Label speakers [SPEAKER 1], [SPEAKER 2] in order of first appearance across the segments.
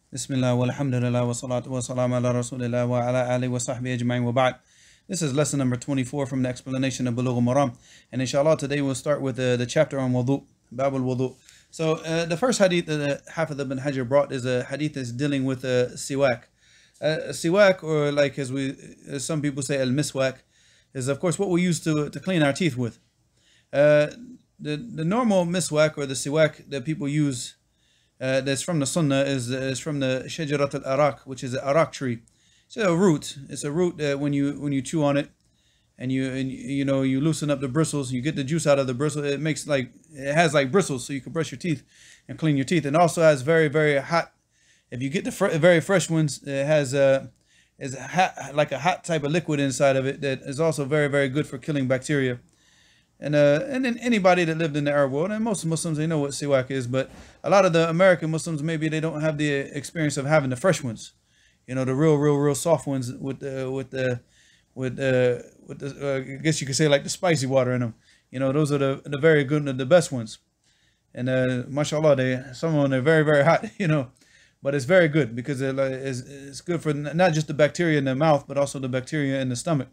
[SPEAKER 1] Bismillah walhamdulillah wa salatu wa salam ala rasulillah wa ala alihi wa sahbihi ajma'in wa ba'd. This is lesson number 24 from the explanation of Bulugh Al-Maram. And inshallah today we'll start with the chapter on Wudhu, Bab al-Wudhu. So the first hadith that Hafiz ibn Hajar brought is a hadith that's dealing with siwak. Siwak, or like as some people say al-miswak, is of course what we use to clean our teeth with. The normal miswak or the siwak that people use that's from the Sunnah is from the shajarat al-arak, which is an arak tree. It's a root. It's a root that when you chew on it and you loosen up the bristles, you get the juice out of the bristle. It has like bristles, so you can brush your teeth and clean your teeth. And also has very, very hot. If you get the very fresh ones, it has like a hot type of liquid inside of it that is also very, very good for killing bacteria. And then anybody that lived in the Arab world, and most Muslims, they know what siwak is, but a lot of the American Muslims, maybe they don't have the experience of having the fresh ones, the real soft ones with the I guess you could say like the spicy water in them. Those are the very good and the best ones. And mashallah, some of them are very, very hot, but it's very good because it's good for not just the bacteria in the mouth, but also the bacteria in the stomach.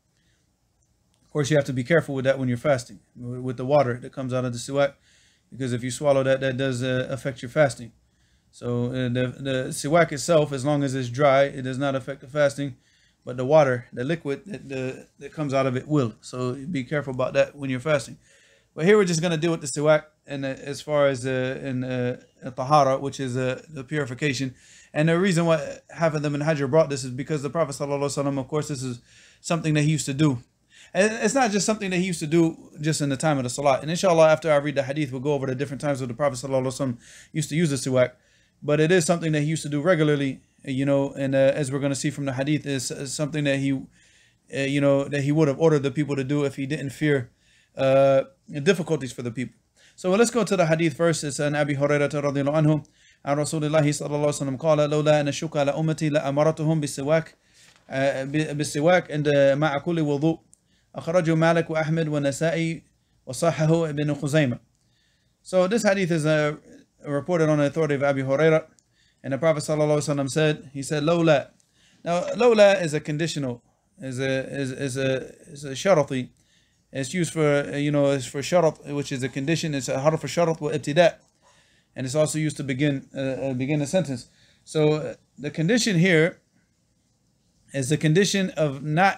[SPEAKER 1] Of course, you have to be careful with that when you're fasting, with the water that comes out of the siwak, because if you swallow that does affect your fasting. So the siwak itself, as long as it's dry, it does not affect the fasting, but the water, the liquid that comes out of it will. So be careful about that when you're fasting. But here we're just going to deal with the siwak, and as far as in tahara, which is the purification. And the reason why Hafiz ibn Hajar brought this is because the Prophet ﷺ, of course, this is something that he used to do. And it's not just something that he used to do just in the time of the salat. And inshallah, after I read the hadith, we'll go over the different times where the Prophet ﷺ used to use the siwak. But it is something that he used to do regularly, and as we're going to see from the hadith, is something that he, that he would have ordered the people to do if he didn't fear difficulties for the people. So let's go to the hadith first. It's an Abi Hurairah radhiyallahu anhu. عن رسول الله صلى الله عليه وسلم قال لولا أن أشق على أمتي لأمرتهم بالسواك عند مع كل وضوء. أخرجه مالك وأحمد والنسائي وصححه ابن خزيمة. So this hadith is reported on the authority of Abi Hurairah, and the Prophet ﷺ said, he said, "Lawla." Now, lawla is a conditional, is a sharati. It's used for it's for sharat, which is a condition. It's a harf for sharat wa ibtida, and it's also used to begin a sentence. So the condition here is the condition of not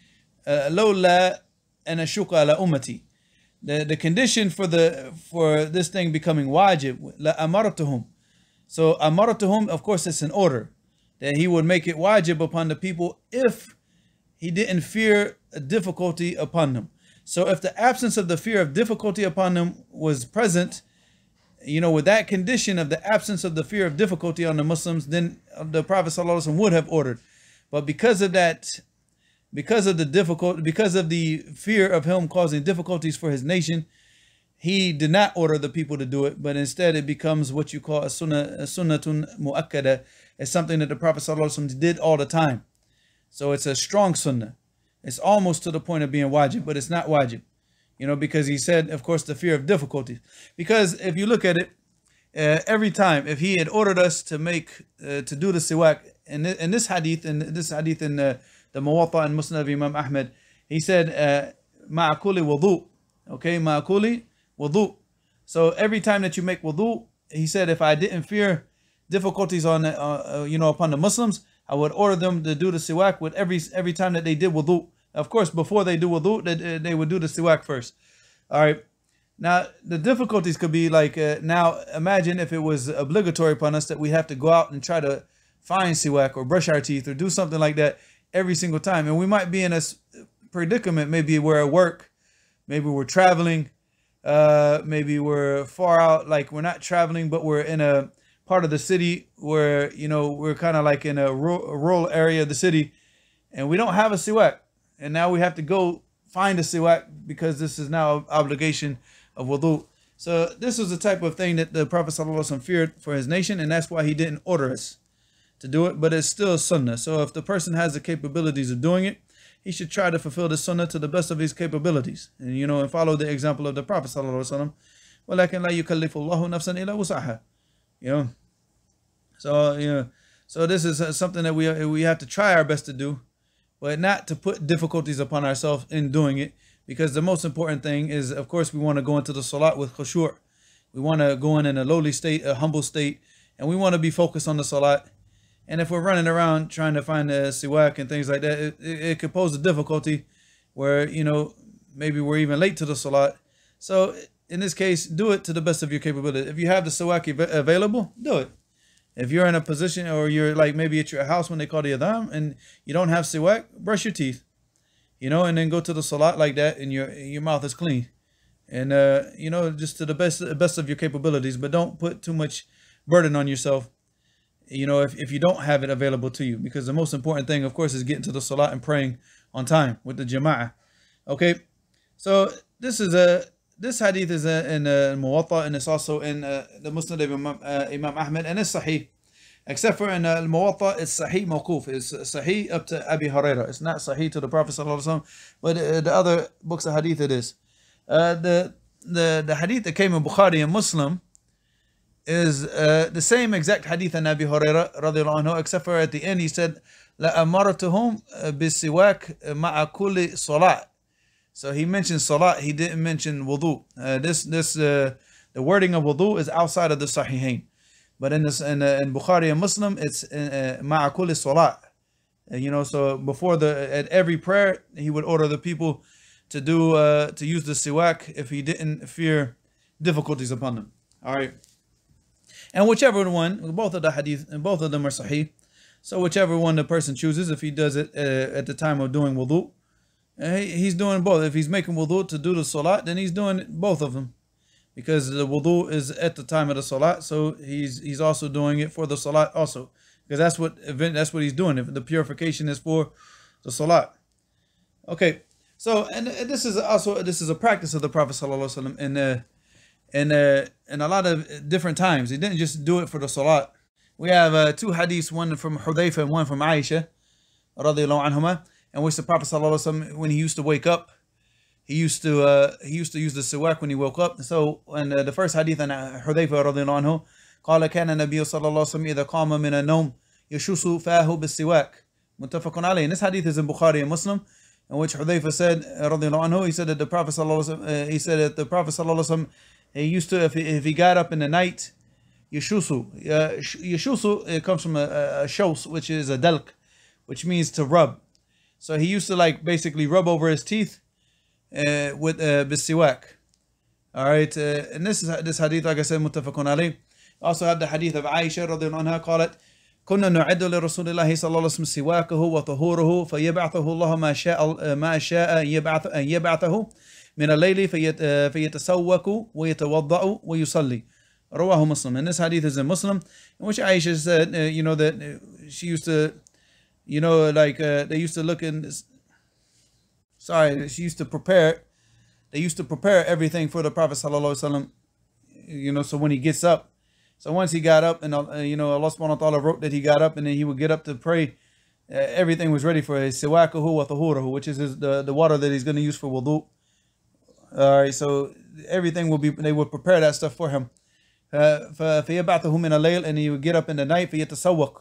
[SPEAKER 1] lawla an ashuqa ala ummati. The condition for this thing becoming wajib, la amaratuhum. So amaratuhum, of course, it's an order that he would make it wajib upon the people if he didn't fear a difficulty upon them. So if the absence of the fear of difficulty upon them was present, with that condition of the absence of the fear of difficulty on the Muslims, then the Prophet ﷺ would have ordered. But because of the fear of him causing difficulties for his nation, he did not order the people to do it, but instead it becomes what you call a sunnatun mu'akkada. It's something that the Prophet ﷺ did all the time. So it's a strong sunnah. It's almost to the point of being wajib, but it's not wajib. Because he said, of course, the fear of difficulties. Because if you look at it, every time, if he had ordered us to do the siwak, in this hadith in the Muwatta and Musnad of Imam Ahmed, he said, ma'akuli wudu. Okay, ma'akuli wudu. So every time that you make wudu, he said, if I didn't fear difficulties on upon the Muslims, I would order them to do the siwak with every time that they did wudu. Of course, before they do wudu, they would do the siwak first. All right. Now, the difficulties could be like, now imagine if it was obligatory upon us that we have to go out and try to find siwak or brush our teeth or do something like that every single time. And we might be in a predicament, maybe we're at work, maybe we're traveling, maybe we're far out, like we're not traveling, but we're in a part of the city where, we're kind of like in a rural area of the city, and we don't have a siwak. And now we have to go find a siwak because this is now an obligation of wudu. So this was the type of thing that the Prophet ﷺ feared for his nation, and that's why he didn't order us to do it, but it's still sunnah. So if the person has the capabilities of doing it, he should try to fulfill the sunnah to the best of his capabilities, and and follow the example of the Prophet ﷺ. وَلَكِنْ لَا يُكَلِّفُ اللَّهُ نَفْسًا إِلَّا وُسْعَهَا. So so this is something that we have to try our best to do, but not to put difficulties upon ourselves in doing it. Because the most important thing is, of course, we want to go into the salat with khushu'. We want to go in a lowly state, a humble state, and we want to be focused on the salat. And if we're running around trying to find a siwak and things like that, it could pose a difficulty where, maybe we're even late to the salat. So in this case, do it to the best of your capability. If you have the siwak available, do it. If you're in a position, or you're like maybe at your house when they call the adhan and you don't have siwak, brush your teeth, and then go to the salat like that, and your mouth is clean. And just to the best of your capabilities, but don't put too much burden on yourself, if you don't have it available to you, because the most important thing, of course, is getting to the salat and praying on time with the jama'ah. Okay, so this hadith is in Muwatta, and it's also in the Musnad of Imam Ahmed, and it's Sahih. Except for in Al-Muwatta, it's Sahih Mawquf. It's Sahih up to Abi Hurairah. It's not Sahih to the Prophet sallallahu alaihi wasallam, but the other books of hadith it is. The hadith that came in Bukhari and Muslim is the same exact hadith in Abi Hurairah radiallahu anhu, except for at the end he said, "La amaratuhum bisiwak ma'a kulli salat." So he mentioned salat, he didn't mention wudu. The wording of wudu is outside of the Sahihain, but in Bukhari and Muslim it's ma'a kulli salat. So before at every prayer he would order the people to use the siwak if he didn't fear difficulties upon them. All right. And whichever one, both of the hadith, and both of them are sahih. So whichever one the person chooses, if he does it at the time of doing wudu, he's doing both. If he's making wudu to do the salat, then he's doing both of them, because the wudu is at the time of the salat. So he's also doing it for the salat also, because that's what he's doing. If the purification is for the salat. Okay. So and this is a practice of the Prophet sallallahu alaihi wasallam in a lot of different times. He didn't just do it for the salat. We have two hadiths, one from Hudayfa and one from Aisha radiyallahu anhuma, in which the Prophet sallallahu alaihi wasallam, when he used to wake up, he used to use the siwak when he woke up. So in the first hadith on Hudayfa radiyallahu anhu, قال كان النبي صلى الله عليه وسلم إذا قام من النوم يشوس فاه بالسواك متفق عليه. And this hadith is in Bukhari and Muslim, in which Hudayfa said radiyallahu anhu, he said that the Prophet sallallahu alaihi wasallam, he used to, if he got up in the night, yashusu. It comes from a shos, which is a dalq, which means to rub. So he used to basically rub over his teeth with bisiwak. All right, and this hadith, like I said, muttafaqun alayh. Also have the hadith of Aisha radiyallahu anha, قالت كنا نعد لرسول الله صلى الله عليه وسلم سواكه وطهوره فيبعثه الله ما شاء أن يبعثه من الليل فيتسوك ويتوضأ ويصلي. رواه Muslim. And this hadith is in Muslim, in which Aisha said, that she used to, they used to look in. She used to prepare. They used to prepare everything for the Prophet sallallahu alaihi wasallam. So when he gets up, so once he got up, and Allah subhanahu wa ta'ala wrote that he got up, and then he would get up to pray. Everything was ready for his siwakahu wa tahuruhu, which is the water that he's going to use for wudu. All right, so everything they would prepare that stuff for him. فَيَبْعَثُهُ مِنَ اللَّيْلِ, and he would get up in the night, فَيَتَسَوَّكْ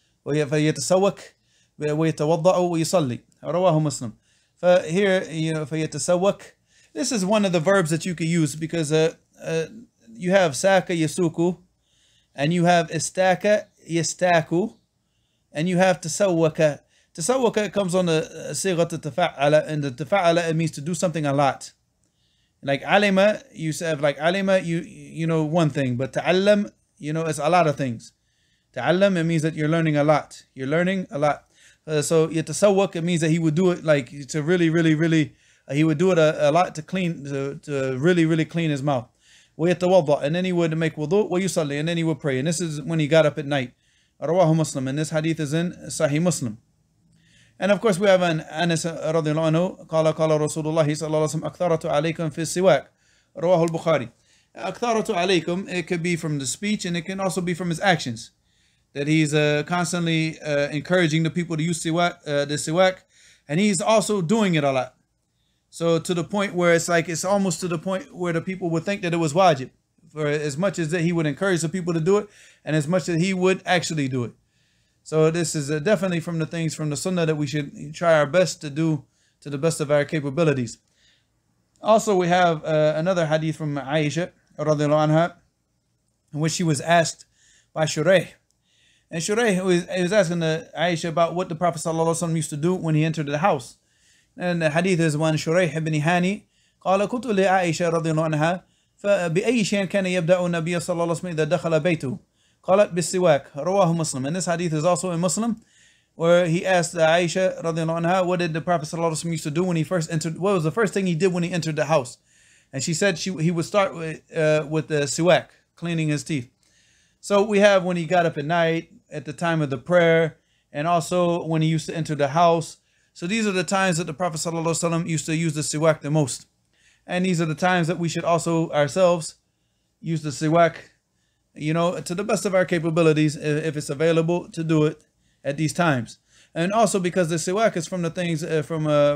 [SPEAKER 1] وَيَتَوَضَّأُ وَيُصَلِّي. رواه Muslim. Here, فَيَتَسَوَّكْ, this is one of the verbs that you could use, because you have saka yasuku, and you have istaka yastaku, and you have tasawwaka. Tasawwaka comes on the sighat tafa'ala, and the tafa'ala, it means to do something a lot. Like alima, you have alima, you know one thing, but ta'allam, it's a lot of things. Ta'allam, it means that you're learning a lot. You're learning a lot. So yatasawwak, it means that he would do it to really, really, really, he would do it a lot to really, really clean his mouth. وَيَتَوَضَّأ, and then he would make wudu, وَيُصَلِّي, and then he would pray. And this is when he got up at night. رواه Muslim, and this hadith is in Sahih Muslim. And of course we have an Anas radiyallahu anhu, قال رسول الله صلى الله عليه وسلم أكثرت عليكم في السواك. رواه البخاري. أكثرت عليكم, it could be from the speech, and it can also be from his actions. That he's constantly encouraging the people to use the siwak, and he's also doing it a lot. So to the point where it's almost to the point where the people would think that it was wajib for as much as that he would encourage the people to do it, and as much as he would actually do it. So this is definitely from the things from the Sunnah that we should try our best to do to the best of our capabilities. Also, we have another hadith from Aisha radiallahu anha, in which she was asked by Shuraih. And Shuraih was asking Aisha about what the Prophet ﷺ used to do when he entered the house. And the hadith is one Shuraih ibn Hani قال كنت لعائشة رضي الله عنها فبأي شيء كان يبدأ النبي صلى الله عليه وسلم إذا دخل بيته قالت بالسواك رواه Muslim. And this hadith is also in Muslim, where he asked Aisha رضي الله عنها, what did the Prophet صلى الله عليه وسلم used to do when he first entered, what was the first thing he did when he entered the house? And she said he would start with the siwak, cleaning his teeth. So we have when he got up at night, at the time of the prayer, and also when he used to enter the house. So these are the times that the Prophet ﷺ used to use the siwak the most. And these are the times that we should also ourselves use the siwak, to the best of our capabilities, if it's available to do it at these times. And also because the siwak is from the things from the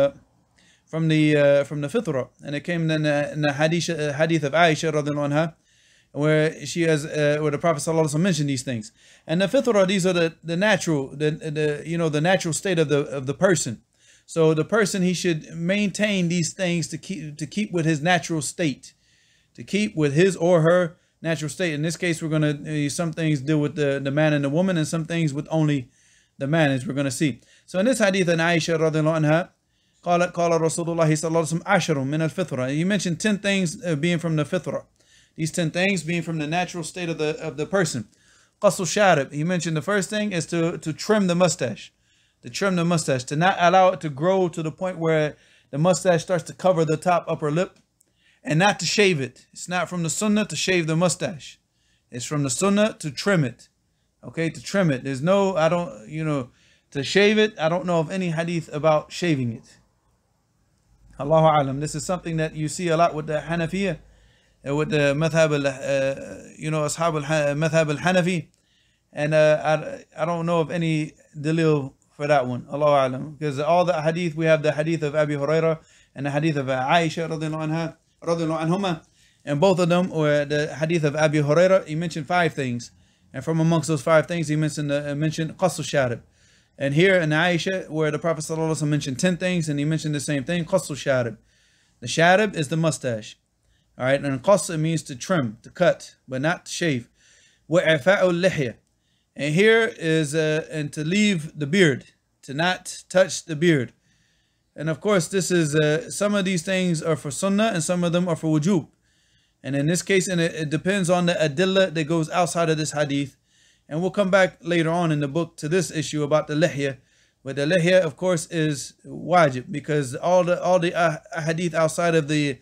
[SPEAKER 1] fitrah, and it came in the hadith of Aisha radiallahu anha, where she has where the Prophet ﷺ mentioned these things. And the fitrah, these are the natural, the natural state of the person. So the person, he should maintain these things to keep with his natural state, to keep with his or her natural state. In this case, we're going to some things deal with the man and the woman, and some things with only the man, as we're going to see. So in this hadith, an Aisha radiallahu anha, قال رسول الله صلى الله عليه وسلم عشر من الفطرة. He mentioned 10 things being from the fitrah. These 10 things being from the natural state of the person. قص الشارب. He mentioned the first thing is to trim the mustache. To trim the mustache, to not allow it to grow to the point where the mustache starts to cover the top upper lip, and not to shave it. It's not from the Sunnah to shave the mustache. It's from the Sunnah to trim it. Okay, to trim it. There's no, to shave it. I don't know of any hadith about shaving it. Allahu Alam. This is something that you see a lot with the Hanafiya, with the madhab, ashab al-madhab al-Hanafi, and I don't know of any dalil for that one, Allahu Alam, because all the hadith, we have the hadith of Abi Hurairah and the hadith of Aisha radiallahu anhuma, and both of them, or the hadith of Abi Hurairah, he mentioned 5 things, and from amongst those 5 things, he mentioned qassu sharib. And here in Aisha, where the Prophet ﷺ mentioned 10 things, and he mentioned the same thing, qassu sharib. The sharib is the mustache, all right, and qass, it means to trim, to cut, but not to shave. وَإِعْفَاءُ اللِّحْيَةِ. And here is and to leave the beard, to not touch the beard. And of course, this is some of these things are for sunnah and some of them are for wujub. And in this case, and it depends on the adillah that goes outside of this hadith. And we'll come back later on in the book to this issue about the lihya. But the lihya, of course, is wajib, because all the hadith outside of the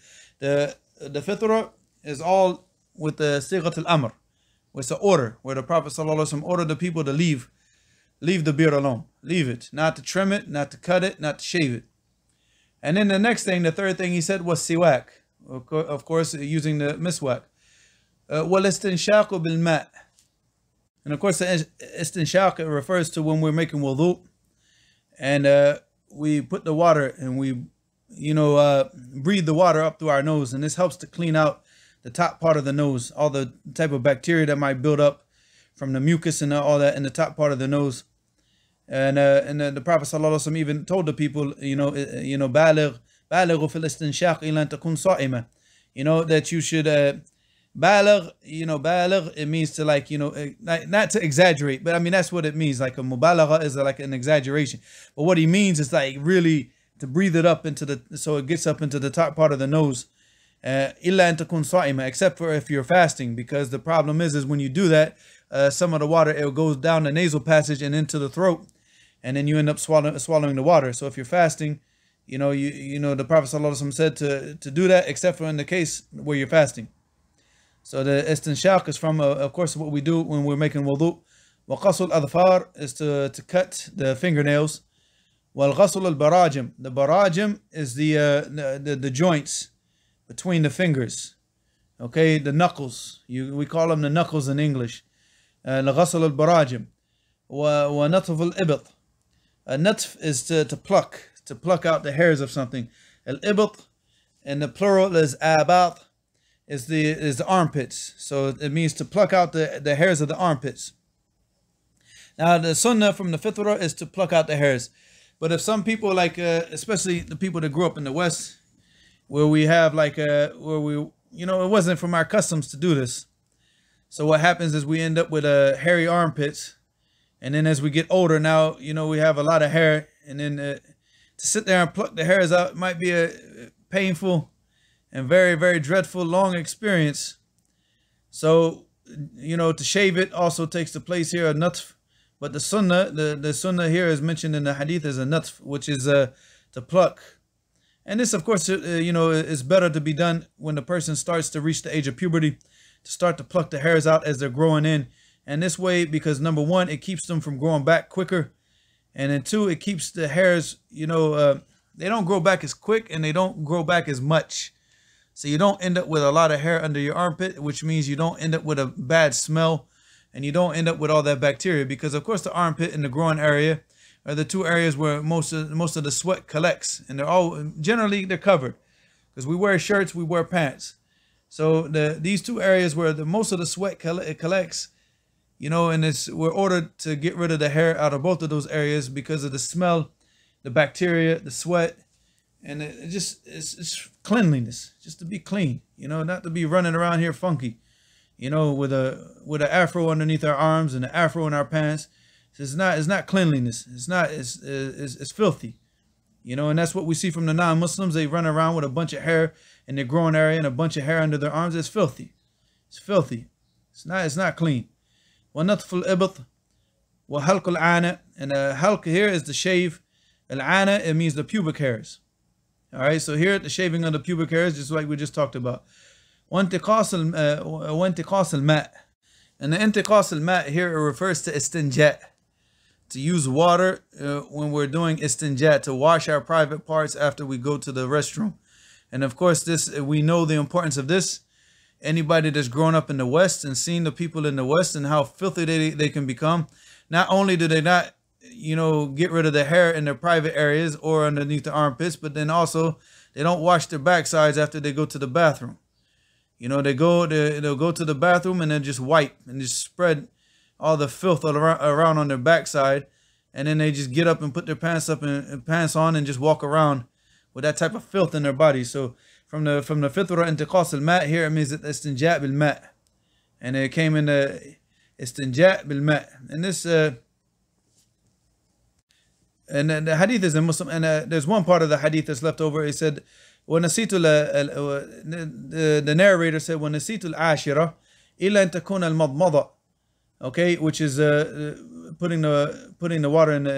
[SPEAKER 1] fitrah is all with the sighat al-amr. It's an order where the Prophet ﷺ ordered the people to leave the beard alone. Leave it. Not to trim it, not to cut it, not to shave it. And then the next thing, the third thing he said was siwak. Of course, using the miswak. وَالْإِسْتِنْشَاقُ بِالْمَاءِ. And of course, the istinshaq, it refers to when we're making wudhu. And we put the water and we, breathe the water up through our nose. And this helps to clean out the top part of the nose, all the type of bacteria that might build up from the mucus and all that in the top part of the nose. And the Prophet ﷺ even told the people, baligh fil istinshaq ila an takun sa'ima. That you should baligh, baligh, it means to not to exaggerate, but I mean that's what it means. Like a mubalagha is like an exaggeration. But what he means is like really to breathe it up so it gets up into the top part of the nose. Illa an takun sa'ima, except for if you're fasting, because the problem is when you do that, some of the water, it goes down the nasal passage and into the throat, and then you end up swallowing the water. So if you're fasting, the Prophet ﷺ said to do that, except for in the case where you're fasting. So the istinshaq is from, of course, what we do when we're making wudu. Wa qasul adfar is to cut the fingernails. Wal qasul al barajim. The barajim is the joints between the fingers, okay, the knuckles. We call them the knuckles in English. L'ghasl al-barajim. Wa natf al-ibat. Natf is to pluck out the hairs of something. Al-ibat, and the plural is abat, is the armpits. So it means to pluck out the hairs of the armpits. Now the sunnah from the fitrah is to pluck out the hairs. But if some people like, especially the people that grew up in the West, where we have like, where we, you know, it wasn't from our customs to do this. So what happens is we end up with hairy armpits. And then as we get older now, you know, we have a lot of hair. And then to sit there and pluck the hairs out might be a painful and very, very dreadful, long experience. So, you know, to shave it also takes the place here of natf. But the sunnah, the sunnah here is mentioned in the hadith as a natf, which is to pluck. And this, of course, you know, is better to be done when the person starts to reach the age of puberty, to start to pluck the hairs out as they're growing in. And this way, because number one, it keeps them from growing back quicker. And then two, it keeps the hairs, you know, they don't grow back as quick and they don't grow back as much. So you don't end up with a lot of hair under your armpit, which means you don't end up with a bad smell and you don't end up with all that bacteria, because of course the armpit and the groin area are the two areas where most of the sweat collects, and they're covered because we wear shirts, we wear pants. So these two areas where most of the sweat collects, you know, and we're ordered to get rid of the hair out of both of those areas because of the smell, the bacteria, the sweat, and it's cleanliness, just to be clean, you know, not to be running around here funky, you know, with an afro underneath our arms and an afro in our pants. It's not cleanliness. It's filthy, you know, and that's what we see from the non-Muslims. They run around with a bunch of hair in their groin area and a bunch of hair under their arms. It's filthy. It's filthy. It's not clean. وَنَطْفُ الْإِبْط وَحَلْقُ الْعَانَةِ. And halq here is the shave. Al-ana, it means the pubic hairs. All right, so here the shaving of the pubic hairs, just like we just talked about. وَانْتِقَاصِ الْمَاءِ. And the intiqas al-ma' here, it refers to istinja, to use water when we're doing istinja, to wash our private parts after we go to the restroom. And of course, we know the importance of this. Anybody that's grown up in the West and seen the people in the West and how filthy they can become, not only do they not, you know, get rid of the hair in their private areas or underneath the armpits, but then also they don't wash their backsides after they go to the bathroom. You know, they'll go to the bathroom and then just wipe and just spread all the filth around on their backside, and then they just get up and put their pants up and pants on and just walk around with that type of filth in their body. So from the fitrah intiqas al-ma' here, it means that istinja bil ma', and it came in the istinja bil ma'. And this and the hadith is in Muslim, and there's one part of the hadith that's left over. It said, the narrator said, وَنَسِيتُ الْعَاشِرَةِ إِلَّا أَن تَكُونَ الْمَضْمَضَةِ. Okay, which is putting the water in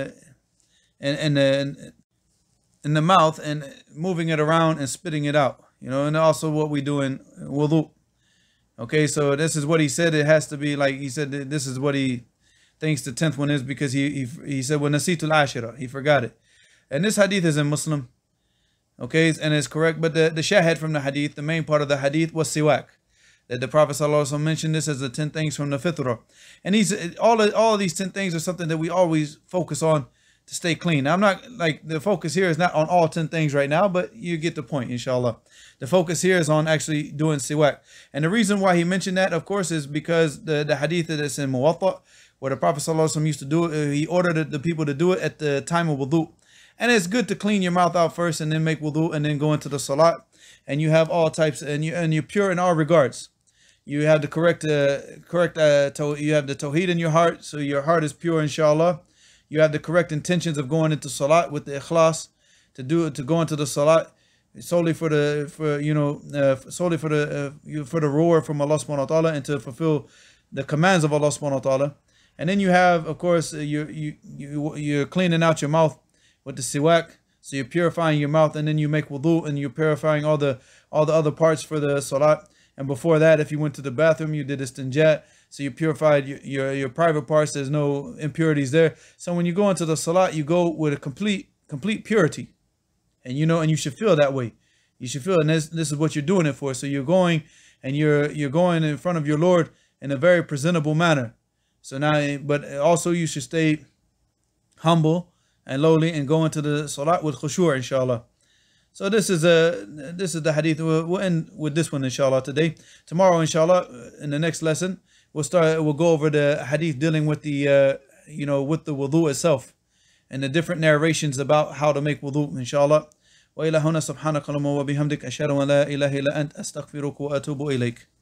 [SPEAKER 1] the mouth and moving it around and spitting it out. You know, and also what we do in wudhu. Okay, so this is what he said. It has to be like he said. This is what he thinks the 10th one is, because he said وَنَسِيتُ الْعَاشِرَةِ. He forgot it, and this hadith is in Muslim. Okay, and it's correct, but the shahid from the hadith, the main part of the hadith, was siwak. That the Prophet ﷺ mentioned this as the 10 things from the fitrah. And all of these 10 things are something that we always focus on to stay clean. Now, I'm not, like, the focus here is not on all 10 things right now, but you get the point, inshallah. The focus here is on actually doing siwak. And the reason why he mentioned that, of course, is because the hadith that is in Muwatta, where the Prophet ﷺ used to do it, he ordered the people to do it at the time of wudhu. And it's good to clean your mouth out first and then make wudhu and then go into the salat. And you have all types, and you're pure in all regards. You have the correct, you have the tawheed in your heart, so your heart is pure, inshallah. You have the correct intentions of going into salat with the ikhlas, to go into the salat solely for the reward from Allah subhanahu wa ta'ala, and to fulfill the commands of Allah subhanahu wa ta'ala. And then you have, of course, you're cleaning out your mouth with the siwak, so you're purifying your mouth, and then you make wudu and you're purifying all the other parts for the salat. And before that, if you went to the bathroom, you did istinja, so you purified your private parts. There's no impurities there. So when you go into the salat, you go with a complete purity, and you should feel that way. You should feel, and this is what you're doing it for. So you're going, and you're going in front of your Lord in a very presentable manner. So now, but also you should stay humble and lowly and go into the salat with khushu', inshallah. So this is the hadith. We'll end with this one inshallah today. Tomorrow inshallah in the next lesson we'll go over the hadith dealing with the with the wudu itself and the different narrations about how to make wudu inshallah. وإلى هنا سبحانك اللهم وبحمدك أشهد أن لا إله إلا أنت أستغفرك وأتوب إليك.